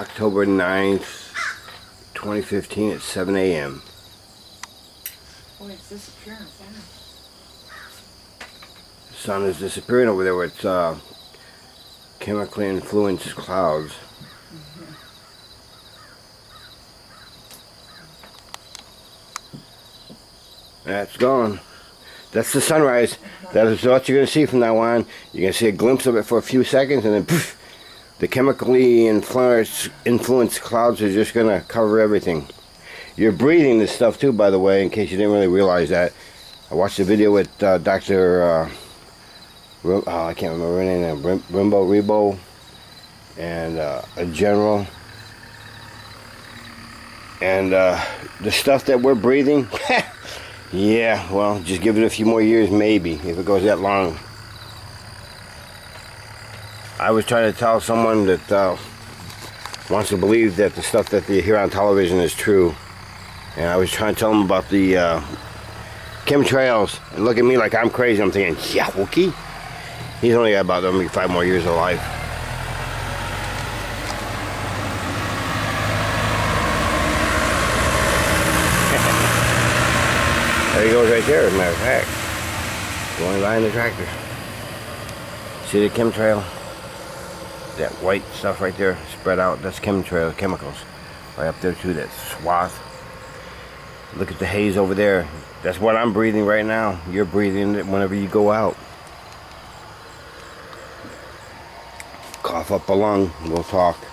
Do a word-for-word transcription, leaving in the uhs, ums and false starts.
October ninth, twenty fifteen at seven A M Boy, it's disappearing fast. The sun is disappearing over there with uh, chemically influenced clouds. Mm-hmm. That's gone. That's the sunrise. That is what you're going to see from now on. You're going to see a glimpse of it for a few seconds, and then poof, the chemically influenced, influenced clouds are just going to cover everything. You're breathing this stuff too, by the way, in case you didn't really realize that. I watched a video with uh, Doctor Uh, oh, I can't remember her name, Rim Rimbo Rebo, and uh, a general. And uh, the stuff that we're breathing, yeah, well, just give it a few more years, maybe, if it goes that long. I was trying to tell someone that uh, wants to believe that the stuff that they hear on television is true. And I was trying to tell them about the uh, CHEM-TRAILS. And look at me like I'm crazy. I'm thinking, yeah, okay. He's only got about maybe five more years of life. There he goes right there, as a matter of fact. Going behind the tractor. See the chemtrail? That white stuff right there spread out, that's chemtrail chemicals. Right up there too, that swath. Look at the haze over there. That's what I'm breathing right now. You're breathing it whenever you go out. Cough up a lung, we'll talk.